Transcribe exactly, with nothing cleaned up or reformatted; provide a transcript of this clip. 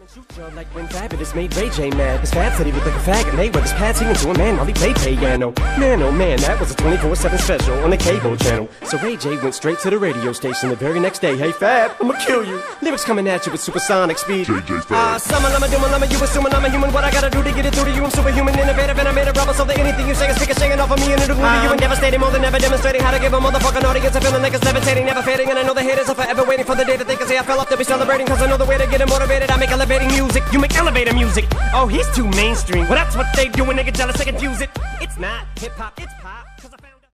Job like when Fabulous made Ray J mad. His Fab said he looked like a faggot. Mayweather's pad singing to a man while he played piano. Man, oh man, that was a twenty-four seven special on the cable channel. So Ray J went straight to the radio station the very next day. Hey Fab, I'ma kill you. Lyrics coming at you with supersonic speed. J J Fab. Ah, uh, summer, lama, doom, lama, you assuming I'm a human. What I gotta do to get it through to you? I'm superhuman, innovative, and I made a rubber so that anything you say is pick a shaking off of me and it'll glue to you and devastating more than ever, demonstrating how to give a motherfucking audience a feeling like it's levitating, never fading. And I know the haters are forever waiting for the day that they can say I fell off. They'll be celebrating, cause I know the way to get them motivated. I make elevating music, you make elevator music. Oh, he's too mainstream. Well, that's what they do when they get jealous, they confuse it. It's not hip hop, it's pop.